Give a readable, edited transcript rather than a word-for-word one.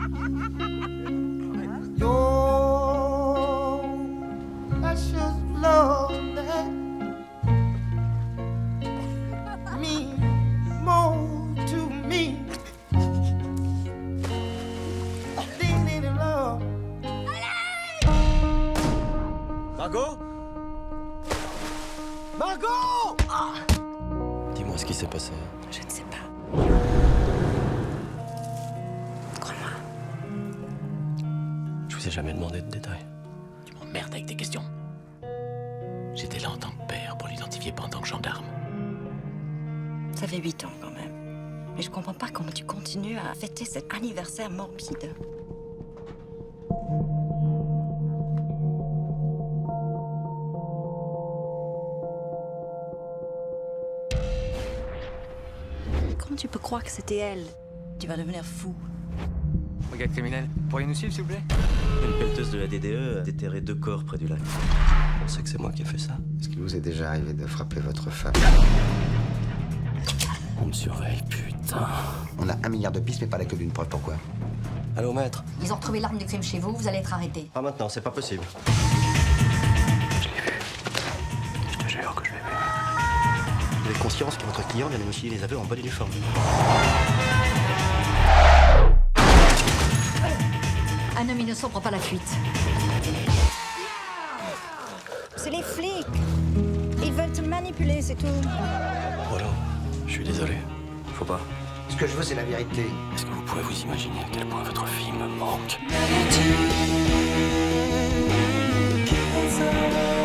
Your precious love that means more to me than any love. Margot? Margot! Dis-moi ce qui s'est passé. Je ne sais pas. Crois-moi. Je vous ai jamais demandé de détails. Tu m'emmerdes avec tes questions. J'étais là en tant que père pour l'identifier, pas en tant que gendarme. Ça fait 8 ans quand même. Mais je comprends pas comment tu continues à fêter cet anniversaire morbide. Comment tu peux croire que c'était elle? Tu vas devenir fou. Brigade criminelle, pourriez nous suivre, s'il vous plaît? Une pelleteuse de la DDE a déterré 2 corps près du lac. On sait que c'est moi qui ai fait ça. Est-ce qu'il vous est déjà arrivé de frapper votre femme? On me surveille, putain. On a 1 milliard de pistes, mais pas la queue d'une preuve. Pourquoi? Allô, maître? Ils ont retrouvé l'arme du crime chez vous, vous allez être arrêté. Pas maintenant, c'est pas possible. Je l'ai vu. Je te jure que je l'ai vu. Vous avez conscience que votre client vient négocier les aveux en bonne uniforme. Un homme innocent prend pas la fuite. C'est les flics. Ils veulent te manipuler, c'est tout. Voilà, je suis désolé. Faut pas. Ce que je veux, c'est la vérité. Est-ce que vous pouvez vous imaginer à quel point votre fille me manque?